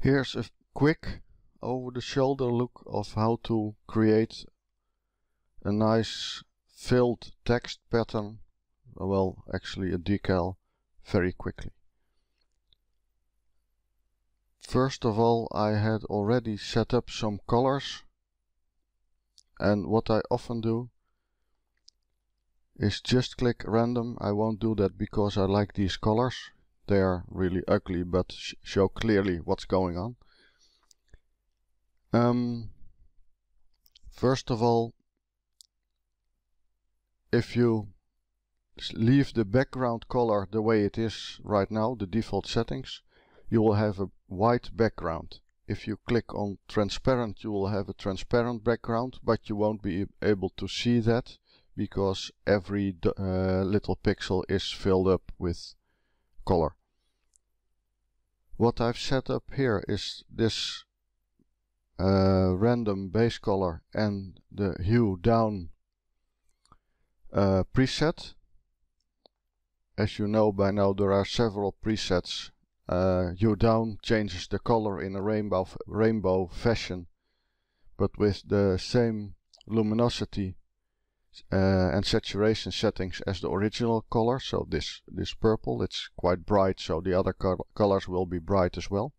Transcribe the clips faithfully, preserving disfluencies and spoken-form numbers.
Here's a quick over-the-shoulder look of how to create a nice filled text pattern, well, actually a decal, very quickly. First of all, I had already set up some colors, and what I often do is just click random. I won't do that because I like these colors. They are really ugly but sh show clearly what's going on. Um, first of all, if you leave the background color the way it is right now, the default settings, you will have a white background. If you click on transparent, you will have a transparent background, but you won't be able to see that because every uh, little pixel is filled up with color. What I've set up here is this uh, random base color and the hue down uh, preset. As you know by now, there are several presets. Uh, hue down changes the color in a rainbow rainbow fashion, but with the same luminosity uh, and saturation settings as the original color. So this this purple, it's quite bright, so the other col colors will be bright as well.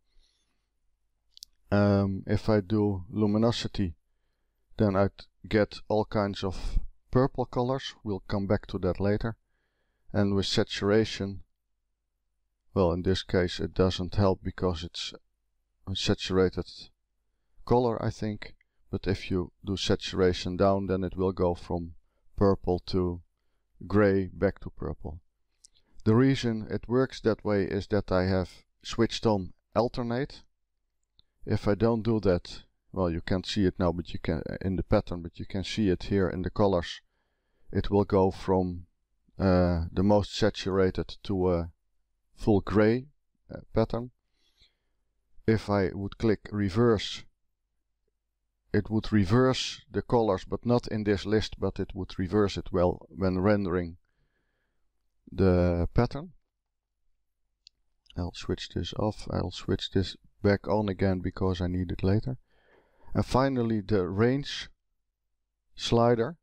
Um, if I do luminosity, then I'd get all kinds of purple colors. We'll come back to that later. And with saturation, well, in this case it doesn't help because it's a saturated color, I think. But if you do saturation down, then it will go from purple to gray back to purple. The reason it works that way is that I have switched on alternate. If I don't do that, well, you can't see it now, but you can in the pattern, but you can see it here in the colors. It will go from uh, the most saturated to a full gray uh, pattern. If I would click reverse, it would reverse the colors, but not in this list, but it would reverse it well when rendering the pattern. I'll switch this off. I'll switch this back on again because I need it later. And finally, the range slider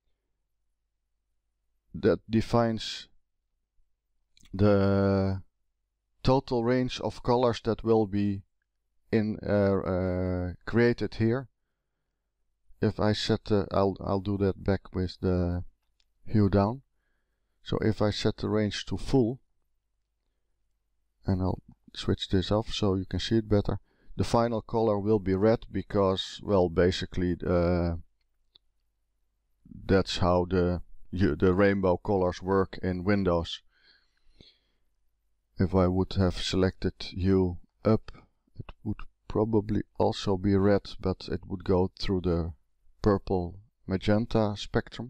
that defines the total range of colors that will be in uh, uh, created here. If I set the, I'll I'll do that back with the hue down. So if I set the range to full, and I'll switch this off so you can see it better, the final color will be red because, well, basically uh, that's how the you, the rainbow colors work in Windows. If I would have selected hue up, it would probably also be red, but it would go through the purple magenta spectrum.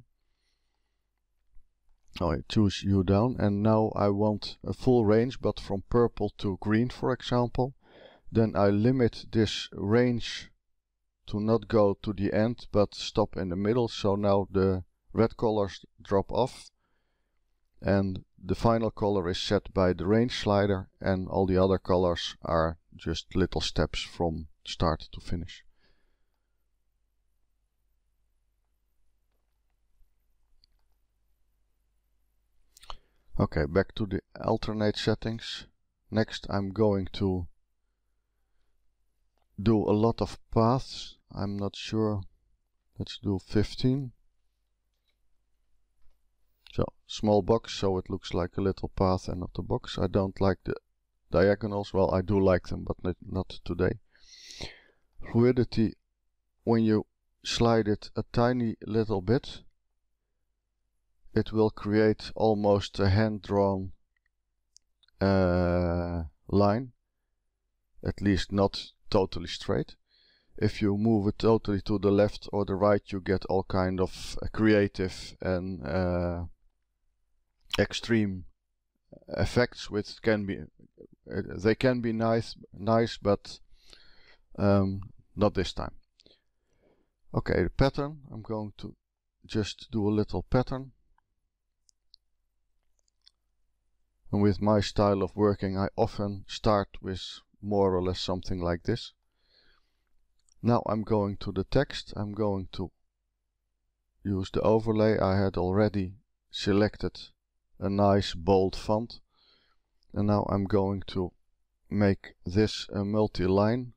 Oh, I choose hue down, and now I want a full range, but from purple to green, for example. Then I limit this range to not go to the end, but stop in the middle. So now the red colors drop off, and the final color is set by the range slider, and all the other colors are just little steps from start to finish. Okay, back to the alternate settings. Next I'm going to do a lot of paths. I'm not sure. Let's do fifteen. So, small box, so it looks like a little path and not a box. I don't like the diagonals. Well, I do like them, but not, not today. Fluidity, when you slide it a tiny little bit, it will create almost a hand-drawn uh, line, at least not totally straight. If you move it totally to the left or the right, you get all kind of uh, creative and uh, extreme effects, which can be uh, they can be nice, nice, but um, not this time. Okay, the pattern. I'm going to just do a little pattern. And with my style of working, I often start with more or less something like this. Now I'm going to the text. I'm going to use the overlay. I had already selected a nice bold font, and now I'm going to make this a multi-line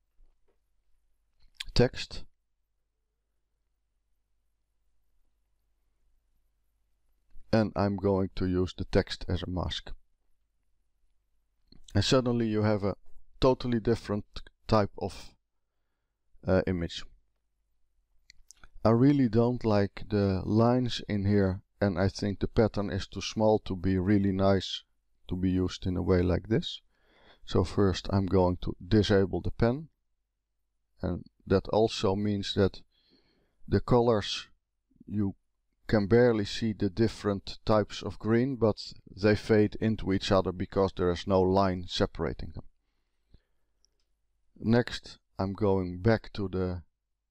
text. And I'm going to use the text as a mask. And suddenly you have a totally different type of uh, image. I really don't like the lines in here, and I think the pattern is too small to be really nice to be used in a way like this. So first I'm going to disable the pen, and that also means that the colors, you can barely see the different types of green, but they fade into each other because there is no line separating them. Next, I'm going back to the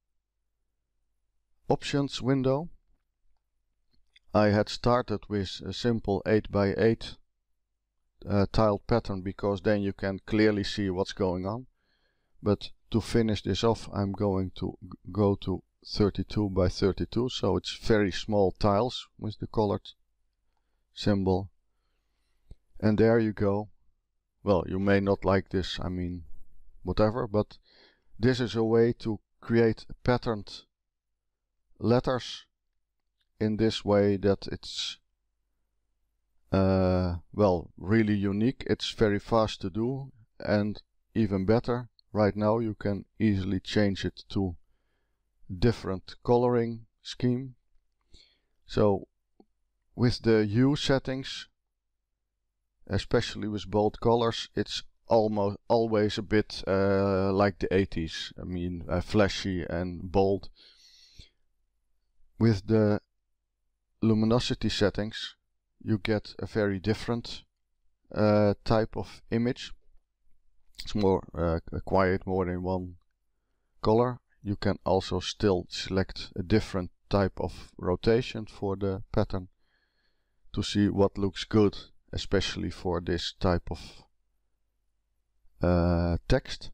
options window. I had started with a simple eight by eight uh, tiled pattern because then you can clearly see what's going on. But to finish this off, I'm going to go to thirty-two by thirty-two, so it's very small tiles with the colored symbol. And there you go. Well, you may not like this, I mean, whatever, but this is a way to create patterned letters in this way that it's uh, well, really unique. It's very fast to do, and even better, right now you can easily change it to different coloring scheme. So with the hue settings, especially with bold colors, it's almost always a bit uh, like the eighties. I mean, uh, flashy and bold. With the luminosity settings, you get a very different uh, type of image. It's more uh, quiet, more than one color. You can also still select a different type of rotation for the pattern to see what looks good, especially for this type of uh, text.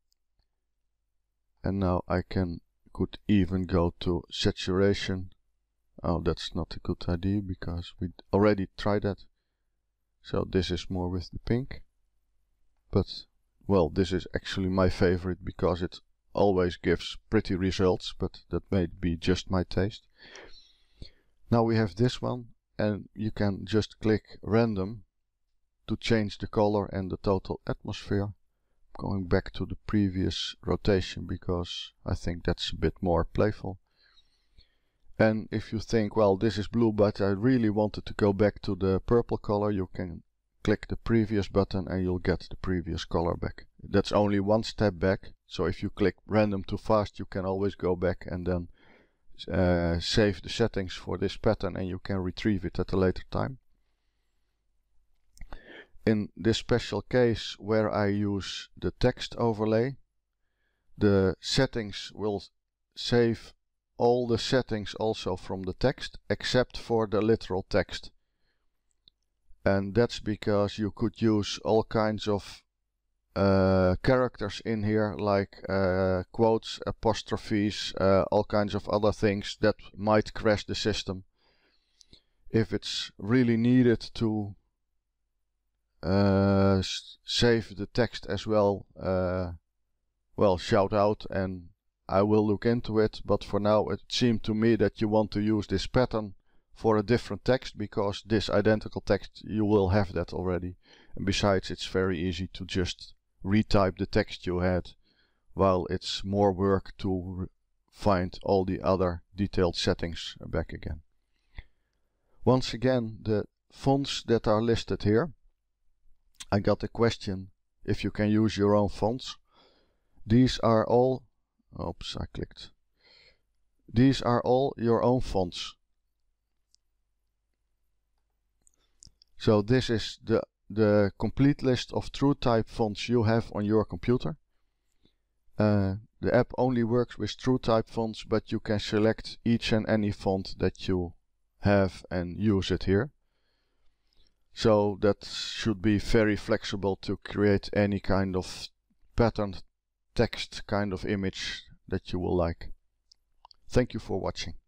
And now I can could even go to saturation. Oh, that's not a good idea because we already tried that. So this is more with the pink. But well, this is actually my favorite because it always gives pretty results, but that may be just my taste. Now we have this one, and you can just click random to change the color and the total atmosphere. Going back to the previous rotation because I think that's a bit more playful. And if you think, well, this is blue, but I really wanted to go back to the purple color, you can click the previous button and you'll get the previous color back. That's only one step back, so if you click random too fast, you can always go back and then uh, save the settings for this pattern and you can retrieve it at a later time. In this special case where I use the text overlay, the settings will save all the settings also from the text except for the literal text. And that's because you could use all kinds of uh, characters in here, like uh, quotes, apostrophes, uh, all kinds of other things that might crash the system. If it's really needed to uh, save the text as well, uh, well, shout out and I will look into it, but for now it seemed to me that you want to use this pattern for a different text because this identical text you will have that already, and besides it's very easy to just retype the text you had, while it's more work to find all the other detailed settings back again. Once again, the fonts that are listed here, I got a question if you can use your own fonts. These are all Oops, I clicked. These are all your own fonts. So this is the, the complete list of TrueType fonts you have on your computer. Uh, the app only works with TrueType fonts, but you can select each and any font that you have and use it here. So that should be very flexible to create any kind of patterned text kind of image that you will like. Thank you for watching.